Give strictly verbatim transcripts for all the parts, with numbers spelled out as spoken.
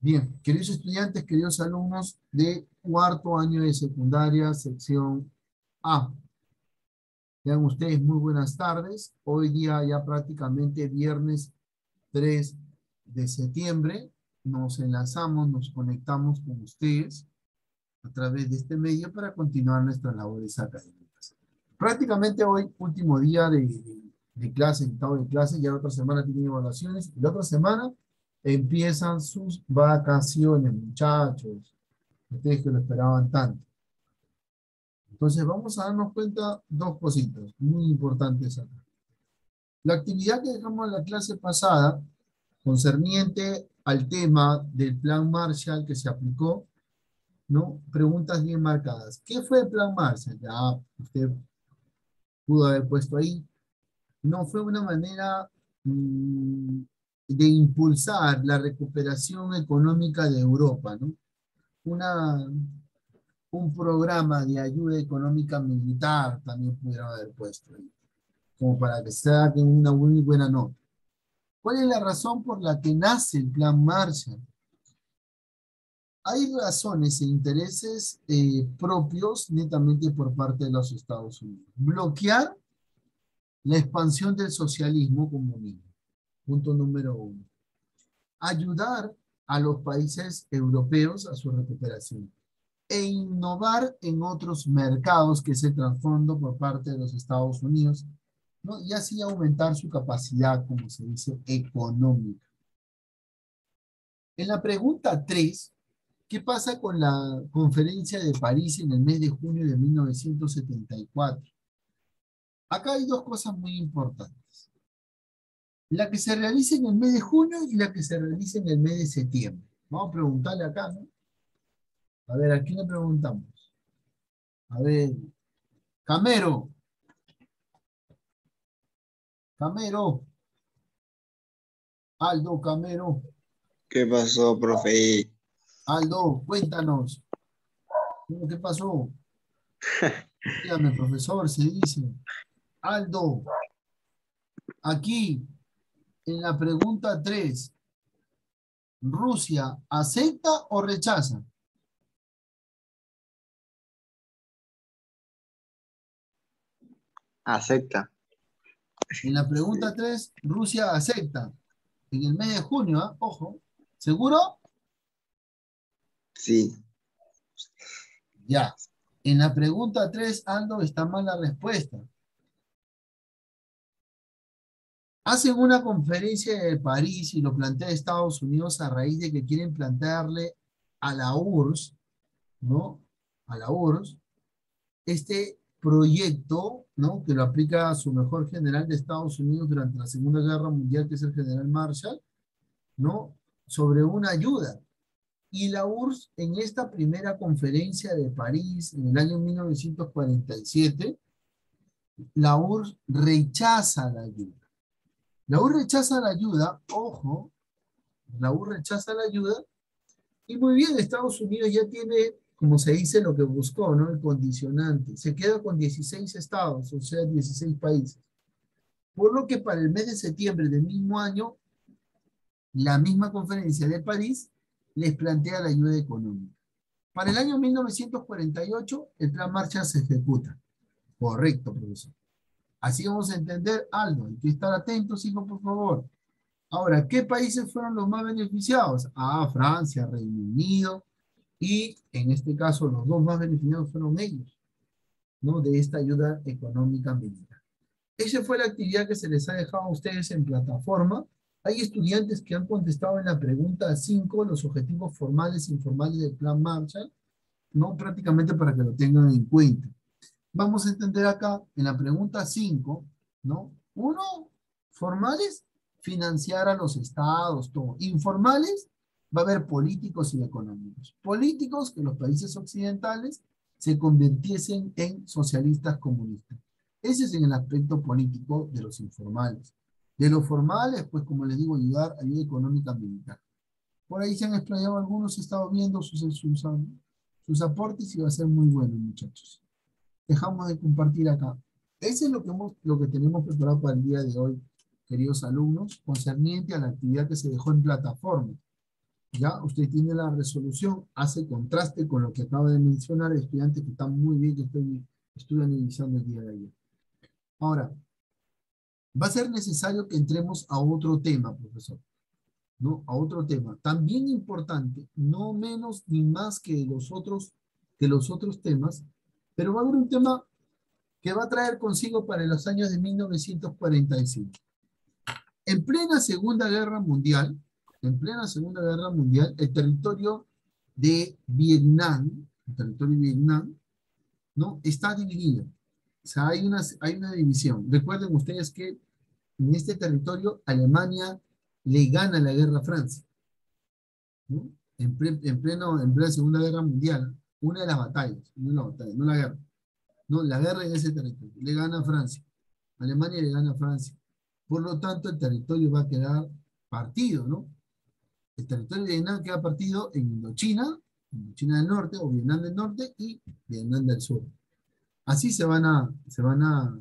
Bien, queridos estudiantes, queridos alumnos de cuarto año de secundaria, sección A. Tengan ustedes muy buenas tardes. Hoy día ya prácticamente viernes tres de septiembre. Nos enlazamos, nos conectamos con ustedes a través de este medio para continuar nuestras labores académicas. Prácticamente hoy, último día de, de, de clase, estado de clase, ya la otra semana tienen evaluaciones, y la otra semana empiezan sus vacaciones, muchachos. Ustedes que lo esperaban tanto. Entonces vamos a darnos cuenta dos cositas muy importantes acá. La actividad que dejamos en la clase pasada, concerniente al tema del plan Marshall que se aplicó, ¿no? Preguntas bien marcadas. ¿Qué fue el plan Marshall? Ya usted pudo haber puesto ahí. No fue una manera mmm, de impulsar la recuperación económica de Europa, ¿no? Una, un programa de ayuda económica militar también pudieron haber puesto ahí, como para que saquen una muy buena nota. ¿Cuál es la razón por la que nace el Plan Marshall? Hay razones e intereses eh, propios netamente por parte de los Estados Unidos. Bloquear la expansión del socialismo comunismo. Punto número uno. Ayudar a los países europeos a su recuperación e innovar en otros mercados que se transforman por parte de los Estados Unidos, ¿no? Y así aumentar su capacidad, como se dice, económica. En la pregunta tres, ¿qué pasa con la conferencia de París en el mes de junio de mil novecientos setenta y cuatro? Acá hay dos cosas muy importantes. La que se realiza en el mes de junio y la que se realiza en el mes de septiembre. Vamos a preguntarle acá, ¿no? A ver, ¿a quién le preguntamos? A ver, Camero. Camero. Aldo Camero. ¿Qué pasó, profe? Aldo, cuéntanos. ¿Qué pasó? Dígame, profesor, se dice. Aldo, aquí, en la pregunta tres, ¿Rusia acepta o rechaza? Acepta. En la pregunta tres, Rusia acepta. En el mes de junio, ¿eh? Ojo. ¿Seguro? Sí. Ya. En la pregunta tres, Aldo, está mal la respuesta. Hacen una conferencia de París y lo plantea Estados Unidos a raíz de que quieren plantearle a la U R S S, ¿no? A la U R S S, este proyecto, ¿no? Que lo aplica a su mejor general de Estados Unidos durante la Segunda Guerra Mundial, que es el general Marshall, ¿no? Sobre una ayuda. Y la U R S S, en esta primera conferencia de París, en el año mil novecientos cuarenta y siete, la U R S S rechaza la ayuda. La U R S S rechaza la ayuda, ojo, la U R S S rechaza la ayuda, y muy bien, Estados Unidos ya tiene, como se dice, lo que buscó, ¿no? El condicionante. Se queda con dieciséis estados, o sea, dieciséis países. Por lo que para el mes de septiembre del mismo año, la misma conferencia de París les plantea la ayuda económica. Para el año mil novecientos cuarenta y ocho, el plan Marshall se ejecuta. Correcto, profesor. Así vamos a entender algo. Hay que estar atentos, hijo, por favor. Ahora, ¿qué países fueron los más beneficiados? Ah, Francia, Reino Unido, y en este caso los dos más beneficiados fueron ellos, ¿no? De esta ayuda económica militar. Esa fue la actividad que se les ha dejado a ustedes en plataforma. Hay estudiantes que han contestado en la pregunta cinco los objetivos formales e informales del plan Marshall, ¿no? Prácticamente para que lo tengan en cuenta. Vamos a entender acá en la pregunta cinco, ¿no? Uno, formales, financiar a los estados, todo. Informales, va a haber políticos y económicos. Políticos, que los países occidentales se convirtiesen en socialistas comunistas. Ese es en el aspecto político de los informales. De los formales, pues como les digo, ayudar, ayuda económica militar. Por ahí se han explayado algunos, he estado viendo sus, sus, sus aportes y va a ser muy bueno, muchachos. Dejamos de compartir acá. Eso es lo que, hemos, lo que tenemos preparado para el día de hoy, queridos alumnos, concerniente a la actividad que se dejó en plataforma. Ya, usted tiene la resolución, hace contraste con lo que acaba de mencionar el estudiante que está muy bien, que estoy, estudian iniciando el día de ayer. Ahora, va a ser necesario que entremos a otro tema, profesor, ¿no? A otro tema, también importante, no menos ni más que los otros, que los otros temas, pero va a haber un tema que va a traer consigo para los años de mil novecientos cuarenta y cinco. En plena Segunda Guerra Mundial, en plena Segunda Guerra Mundial, el territorio de Vietnam, el territorio de Vietnam, ¿no? Está dividido. O sea, hay una, hay una división. Recuerden ustedes que en este territorio Alemania le gana la guerra a Francia, ¿no? En, pre, en, pleno, en plena Segunda Guerra Mundial, una de las batallas, no la batalla, no la guerra, no, la guerra en ese territorio, le gana a Francia. Alemania le gana a Francia. Por lo tanto, el territorio va a quedar partido, ¿no? El territorio de Vietnam queda partido en Indochina, Indochina del Norte o Vietnam del Norte y Vietnam del Sur. Así se van a, se van a,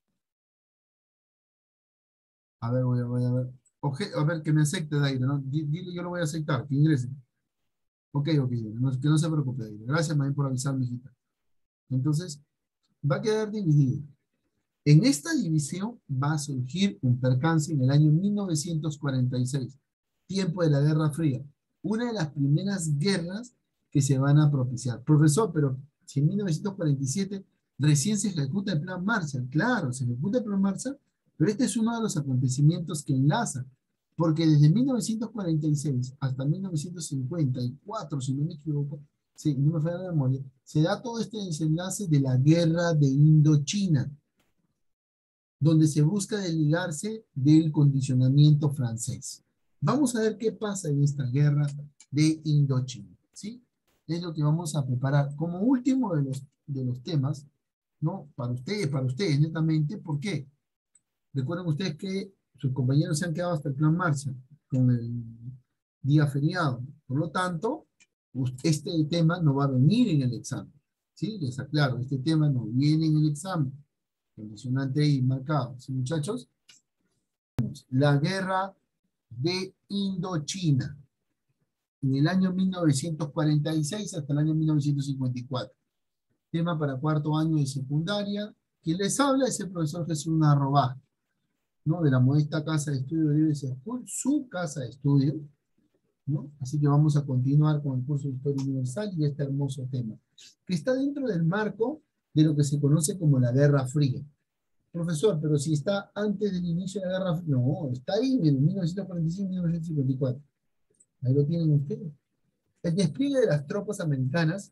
a ver, voy a, voy a ver, Oje, a ver, que me acepte, Daire, ¿no? Dile, yo lo voy a aceptar, que ingrese. Ok, ok, no, que no se preocupe, Daire. Gracias, Marín, por avisar, mijita. Entonces, va a quedar dividido. En esta división va a surgir un percance en el año mil novecientos cuarenta y seis, tiempo de la Guerra Fría, una de las primeras guerras que se van a propiciar. Profesor, pero si en mil novecientos cuarenta y siete recién se ejecuta el Plan Marshall, claro, se ejecuta el Plan Marshall, pero este es uno de los acontecimientos que enlaza, porque desde mil novecientos cuarenta y seis hasta mil novecientos cincuenta y cuatro, si no me equivoco, si no me falla la memoria, se da todo este desenlace de la Guerra de Indochina, donde se busca desligarse del condicionamiento francés. Vamos a ver qué pasa en esta guerra de Indochina, ¿sí? Es lo que vamos a preparar como último de los, de los temas, ¿no? Para ustedes, para ustedes, netamente. ¿Por qué? Recuerden ustedes que sus compañeros se han quedado hasta el Plan Marshall con el día feriado. Por lo tanto, este tema no va a venir en el examen, ¿sí? Les aclaro, este tema no viene en el examen. Condicionante ahí marcado. ¿Sí, muchachos? La guerra de Indochina, en el año mil novecientos cuarenta y seis hasta el año mil novecientos cincuenta y cuatro. Tema para cuarto año de secundaria. Quien les habla es el profesor Jesús Narroba, ¿no? De la modesta casa de estudio de Ives School, su casa de estudio, ¿no? Así que vamos a continuar con el curso de Historia Universal y este hermoso tema, que está dentro del marco de lo que se conoce como la Guerra Fría. Profesor, pero si está antes del inicio de la Guerra Fría. No, está ahí en mil novecientos cuarenta y cinco mil novecientos cincuenta y cuatro. Ahí lo tienen ustedes. El despliegue de las tropas americanas,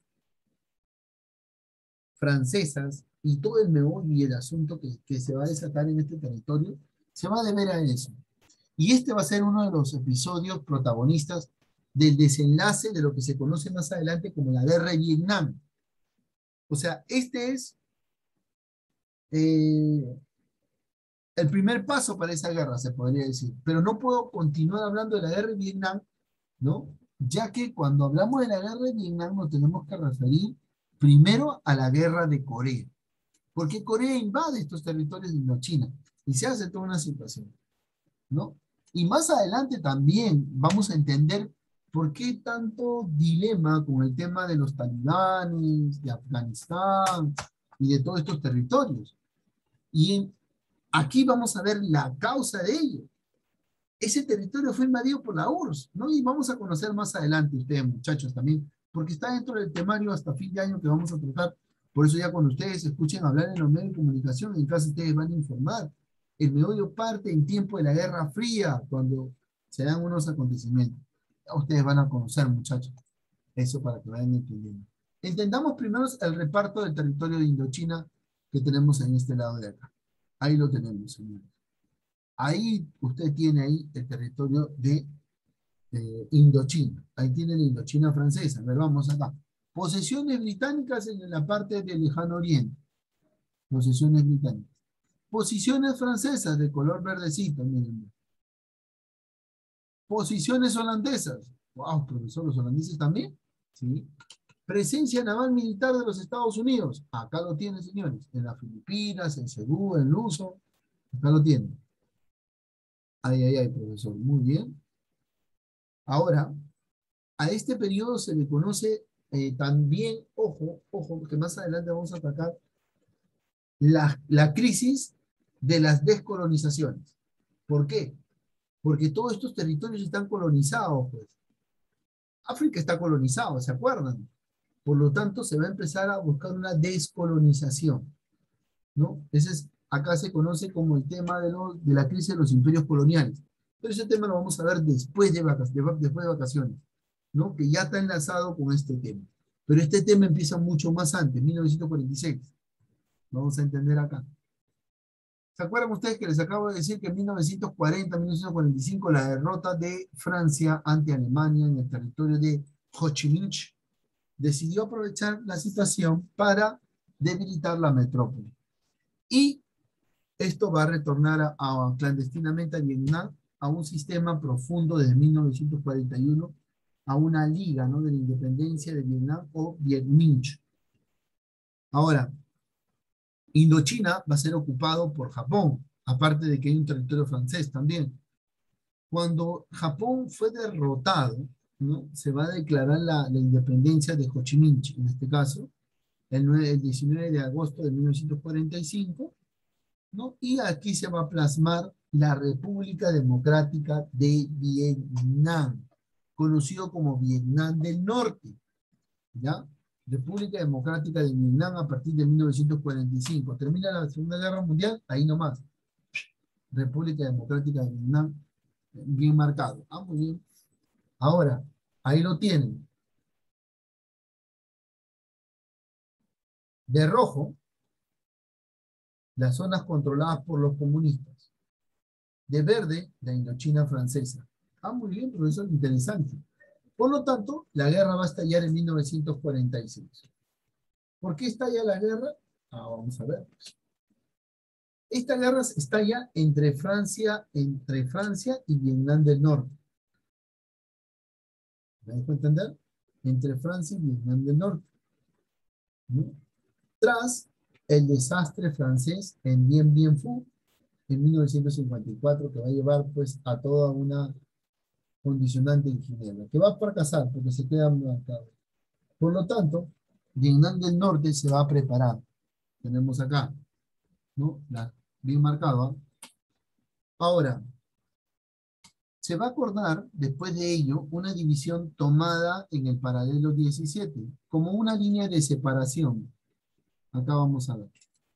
francesas, y todo el meollo y el asunto que, que se va a desatar en este territorio, se va a deber a eso. Y este va a ser uno de los episodios protagonistas del desenlace de lo que se conoce más adelante como la Guerra de Vietnam. O sea, este es eh, el primer paso para esa guerra, se podría decir. Pero no puedo continuar hablando de la guerra de Vietnam, ¿no? Ya que cuando hablamos de la guerra de Vietnam nos tenemos que referir primero a la guerra de Corea. Porque Corea invade estos territorios de Indochina y se hace toda una situación, ¿no? Y más adelante también vamos a entender por qué tanto dilema con el tema de los talibanes, de Afganistán y de todos estos territorios. Y en, aquí vamos a ver la causa de ello. Ese territorio fue invadido por la U R S S, ¿no? Y vamos a conocer más adelante ustedes, muchachos, también, porque está dentro del temario hasta fin de año que vamos a tratar. Por eso ya cuando ustedes escuchen hablar en los medios de comunicación, en casa ustedes van a informar. El meollo parte en tiempo de la Guerra Fría, cuando se dan unos acontecimientos. Ya ustedes van a conocer, muchachos, eso para que vayan entendiendo. Entendamos primero el reparto del territorio de Indochina que tenemos en este lado de acá. Ahí lo tenemos, señores. Ahí usted tiene ahí el territorio de eh, Indochina. Ahí tiene la Indochina francesa. A ver, vamos acá. Posesiones británicas en la parte del lejano oriente. Posesiones británicas. Posiciones francesas de color verdecito, miren. Posiciones holandesas. Wow, profesor, los holandeses también. Sí. Presencia naval militar de los Estados Unidos. Acá lo tienen, señores. En las Filipinas, en Cebú, en Luso. Acá lo tienen. Ay, ay, ay, profesor. Muy bien. Ahora, A este periodo se le conoce eh, también, ojo, ojo, que más adelante vamos a atacar, la, la crisis de las descolonizaciones. ¿Por qué? Porque todos estos territorios están colonizados, pues. África está colonizado, ¿se acuerdan? Por lo tanto, se va a empezar a buscar una descolonización, ¿no? Ese es, acá se conoce como el tema de, los, de la crisis de los imperios coloniales. Pero ese tema lo vamos a ver después de, vac después de vacaciones, ¿no? Que ya está enlazado con este tema. Pero este tema empieza mucho más antes, mil novecientos cuarenta y seis. Vamos a entender acá. ¿Se acuerdan ustedes que les acabo de decir que en mil novecientos cuarenta, mil novecientos cuarenta y cinco, la derrota de Francia ante Alemania en el territorio de Ho Chi Minh decidió aprovechar la situación para debilitar la metrópoli? Y esto va a retornar a, a, clandestinamente a Vietnam a un sistema profundo desde mil novecientos cuarenta y uno, a una liga, ¿no?, de la independencia de Vietnam o Viet Minh. Ahora, Indochina va a ser ocupado por Japón, aparte de que hay un territorio francés también. Cuando Japón fue derrotado, ¿no?, se va a declarar la, la independencia de Ho Chi Minh, en este caso, el, nueve, el diecinueve de agosto de mil novecientos cuarenta y cinco, ¿no? Y aquí se va a plasmar la República Democrática de Vietnam, conocido como Vietnam del Norte, ¿ya? República Democrática de Vietnam a partir de mil novecientos cuarenta y cinco. Termina la Segunda Guerra Mundial, ahí nomás. República Democrática de Vietnam, bien marcado. Ah, muy bien. Ahora, ahí lo tienen. De rojo, las zonas controladas por los comunistas. De verde, la Indochina francesa. Ah, muy bien, profesor, interesante. Por lo tanto, la guerra va a estallar en mil novecientos cuarenta y seis. ¿Por qué estalla la guerra? Ah, vamos a ver. Esta guerra estalla entre Francia, entre Francia y Vietnam del Norte. ¿Me dejo entender? Entre Francia y Vietnam del Norte, ¿no? Tras el desastre francés en Dien Bien Phu en mil novecientos cincuenta y cuatro, que va a llevar pues a toda una condicionante en Ginebra, que va a fracasar porque se queda marcado. Por lo tanto, Vietnam del Norte se va a preparar. Tenemos acá, ¿no?, la, bien marcado, ¿eh? Ahora, se va a acordar después de ello una división tomada en el paralelo diecisiete, como una línea de separación. Acá vamos a ver.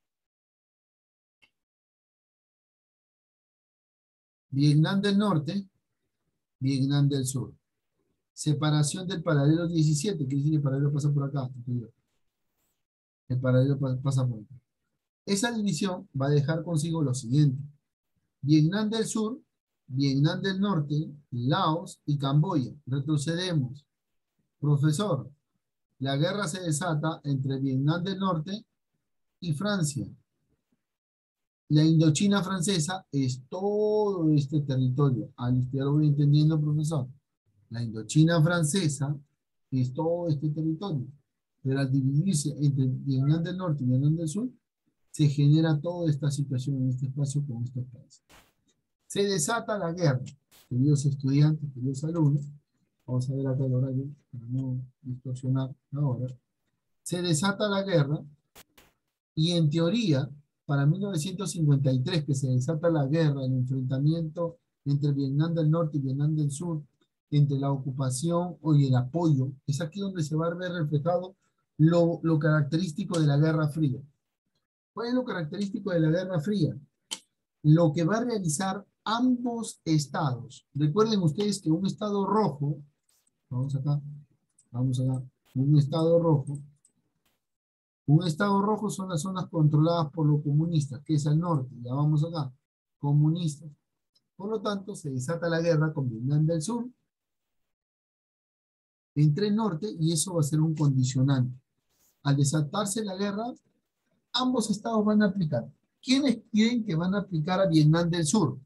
Vietnam del Norte, Vietnam del Sur. Separación del paralelo diecisiete, que dice que el paralelo pasa por acá. El paralelo pasa por acá. Esa división va a dejar consigo lo siguiente: Vietnam del Sur, Vietnam del Norte, Laos y Camboya. Retrocedemos. Profesor, la guerra se desata entre Vietnam del Norte y Francia. La Indochina francesa es todo este territorio. Ah, ya lo voy entendiendo, profesor. La Indochina francesa es todo este territorio. Pero al dividirse entre Vietnam del Norte y Vietnam del Sur, se genera toda esta situación en este espacio con estos países. Se desata la guerra. Queridos estudiantes, queridos alumnos, vamos a ver acá el horario para no distorsionar ahora. Se desata la guerra y en teoría, para mil novecientos cincuenta y tres, que se desata la guerra, el enfrentamiento entre Vietnam del Norte y Vietnam del Sur, entre la ocupación y el apoyo, es aquí donde se va a ver reflejado lo, lo característico de la Guerra Fría. ¿Cuál es lo característico de la Guerra Fría? Lo que va a realizar ambos estados. Recuerden ustedes que un estado rojo, vamos acá, vamos acá, un estado rojo, un estado rojo son las zonas controladas por los comunistas, que es al norte, ya vamos acá, comunistas. Por lo tanto, se desata la guerra con Vietnam del Sur, entre el norte, y eso va a ser un condicionante. Al desatarse la guerra, ambos estados van a aplicar. ¿Quiénes creen que van a aplicar a Vietnam del Sur?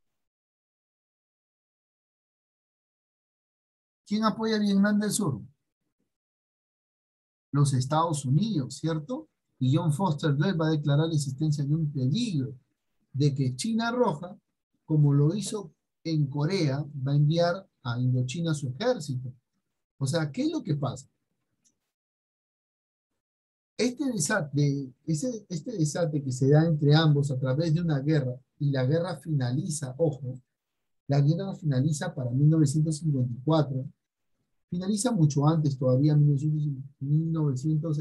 ¿Quién apoya a Vietnam del Sur? Los Estados Unidos, ¿cierto? Y John Foster Dulles va a declarar la existencia de un peligro de que China Roja, como lo hizo en Corea, va a enviar a Indochina su ejército. O sea, ¿qué es lo que pasa? Este desate, ese, este desate que se da entre ambos a través de una guerra, y la guerra finaliza, ojo, la guerra finaliza para mil novecientos cincuenta y cuatro, finaliza mucho antes todavía, mil novecientos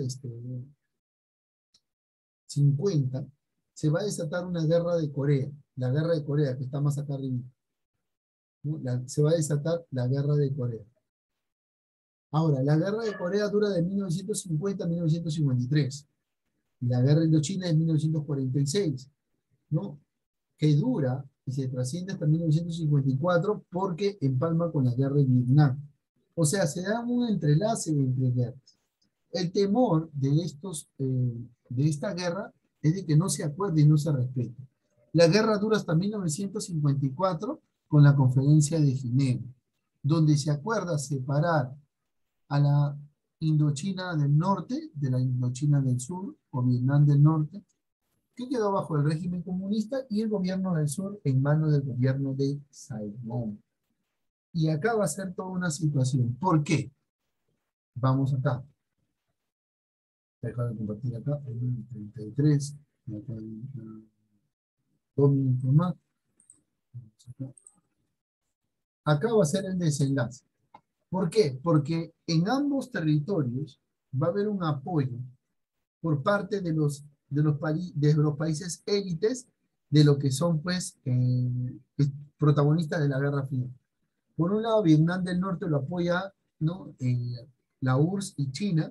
cincuenta, se va a desatar una guerra de Corea, la guerra de Corea, que está más acá arriba, ¿no? La- se va a desatar la guerra de Corea. Ahora, la guerra de Corea dura de mil novecientos cincuenta a mil novecientos cincuenta y tres, y la guerra Indochina es mil novecientos cuarenta y seis, ¿no? Que dura y se trasciende hasta mil novecientos cincuenta y cuatro porque empalma con la guerra de Vietnam. O sea, se da un entrelace entre guerras. El temor de, estos, eh, de esta guerra es de que no se acuerde y no se respete. La guerra dura hasta mil novecientos cincuenta y cuatro con la Conferencia de Ginebra, donde se acuerda separar a la Indochina del norte de la Indochina del sur, o Vietnam del norte, que quedó bajo el régimen comunista, y el gobierno del sur en manos del gobierno de Saigón. Y acá va a ser toda una situación. ¿Por qué? Vamos acá. Deja de compartir acá. El treinta y tres. Acá hay uh, dos minutos más. Acá. acá va a ser el desenlace. ¿Por qué? Porque en ambos territorios va a haber un apoyo por parte de los, de los, de los países élites de lo que son, pues, eh, protagonistas de la Guerra Fría. Por un lado, Vietnam del Norte lo apoya, ¿no? Eh, la U R S S y China,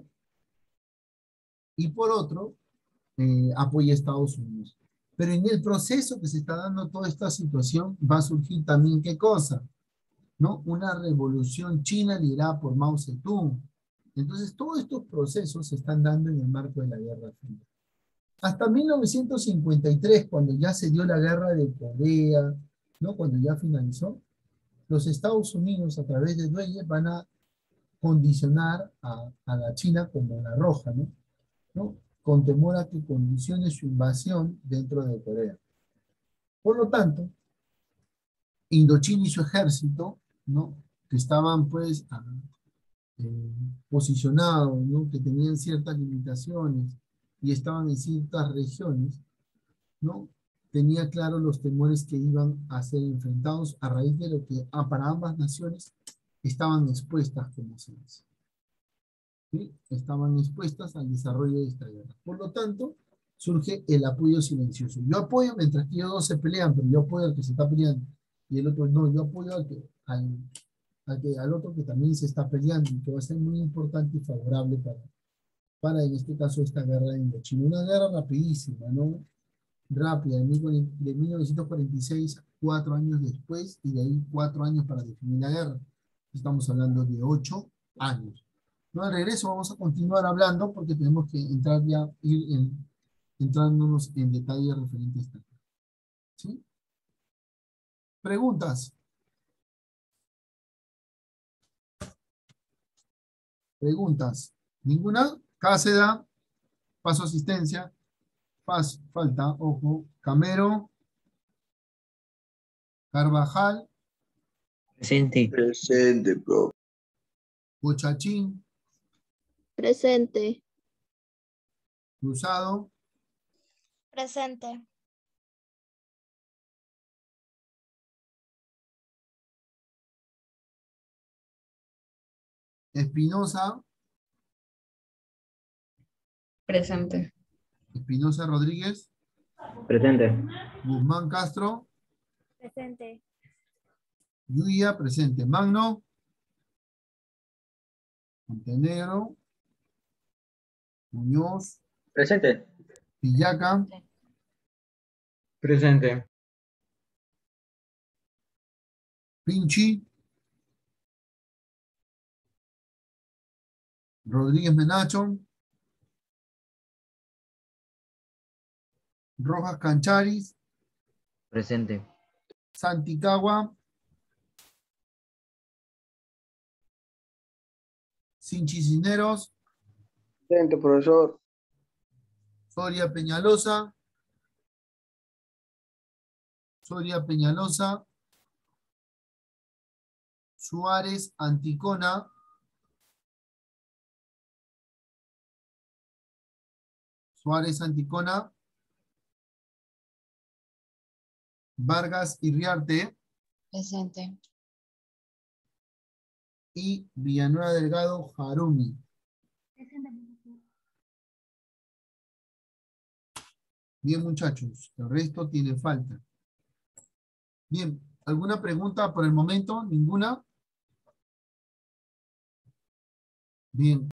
y por otro, eh, apoya a Estados Unidos. Pero en el proceso que se está dando toda esta situación, va a surgir también, ¿qué cosa? ¿No? Una revolución china liderada por Mao Zedong. Entonces, todos estos procesos se están dando en el marco de la Guerra Fría. Hasta mil novecientos cincuenta y tres, cuando ya se dio la guerra de Corea, ¿no? Cuando ya finalizó, los Estados Unidos, a través de Dwyer, van a condicionar a, a la China como la roja, ¿no? ¿no? Con temor a que condicione su invasión dentro de Corea. Por lo tanto, Indochina y su ejército, ¿no? Que estaban, pues, a, eh, posicionados, ¿no? Que tenían ciertas limitaciones y estaban en ciertas regiones, ¿no? Tenía claro los temores que iban a ser enfrentados a raíz de lo que ah, para ambas naciones estaban expuestas, como se dice. ¿Sí? Estaban expuestas al desarrollo de esta guerra. Por lo tanto, surge el apoyo silencioso. Yo apoyo mientras que ellos dos se pelean, pero yo apoyo al que se está peleando. Y el otro no, yo apoyo al, que, al, al, que, al otro que también se está peleando, y que va a ser muy importante y favorable para, para en este caso, esta guerra de Indochina. Una guerra rapidísima, ¿no? Rápida, de mil novecientos cuarenta y seis, cuatro años después, y de ahí cuatro años para definir la guerra. Estamos hablando de ocho años. No, al regreso vamos a continuar hablando porque tenemos que entrar ya, ir en, entrándonos en detalle referente a esta. ¿Sí? Preguntas. Preguntas. ¿Ninguna? Cáceda, paso asistencia, paso, falta, ojo, Camero, Carvajal, Presente. Presente, profe. Bochachín, Presente. Cruzado, Presente. Espinosa, Presente. Espinosa Rodríguez, Presente. Guzmán Castro, Presente. Yuya, presente. Magno, Montenegro, Muñoz, Presente. Pillaca, Presente. Pinchi, Rodríguez Menacho, Rojas Cancharis, Presente. Santicagua, Sinchi Cisneros, Presente, profesor. Soria Peñalosa, Soria Peñalosa, Suárez Anticona, Suárez Anticona. Vargas Irriarte. Presente. Y Villanueva Delgado Harumi. Bien, muchachos. El resto tiene falta. Bien. ¿Alguna pregunta por el momento? ¿Ninguna? Bien.